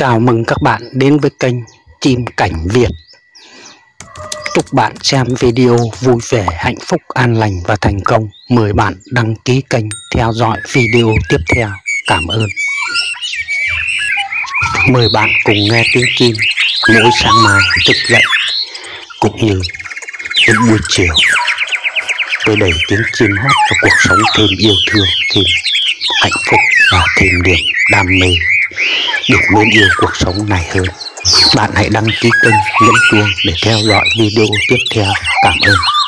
Chào mừng các bạn đến với kênh Chim Cảnh Việt. Chúc bạn xem video vui vẻ, hạnh phúc, an lành và thành công. Mời bạn đăng ký kênh theo dõi video tiếp theo. Cảm ơn. Mời bạn cùng nghe tiếng chim mỗi sáng mai thức dậy, cũng như đến buổi chiều, với đầy tiếng chim hót cho cuộc sống thêm yêu thương, thêm hạnh phúc và thêm niềm đam mê được mến yêu cuộc sống này hơn. Bạn hãy đăng ký kênh, nhấn chuông để theo dõi video tiếp theo. Cảm ơn.